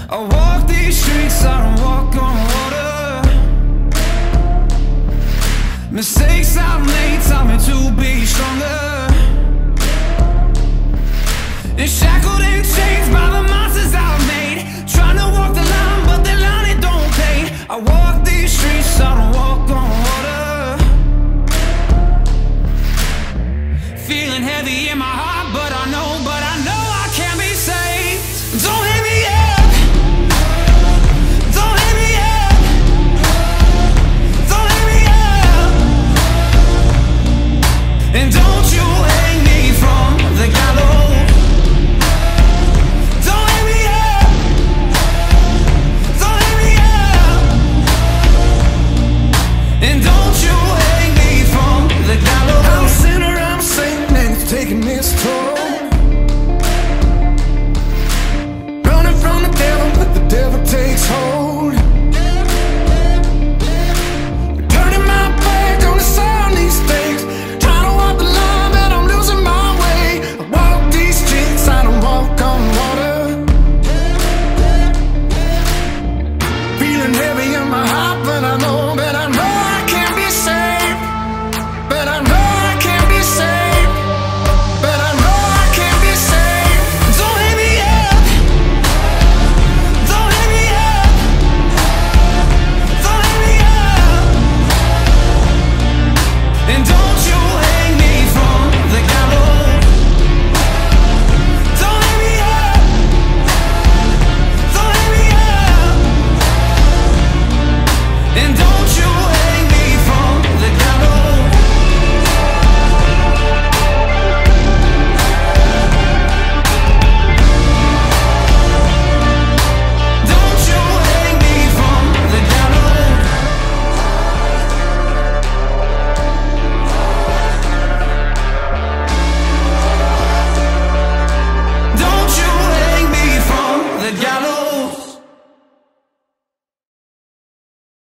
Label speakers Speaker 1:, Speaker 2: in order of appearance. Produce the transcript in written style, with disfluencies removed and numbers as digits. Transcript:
Speaker 1: I walk these streets, I don't walk on water. Mistakes I've made taught me to be stronger. And shackled and chained by the monsters I've made, trying to walk the line, but the line it don't pay. I walk these streets, I don't walk on water. Feeling heavy in my heart, but I know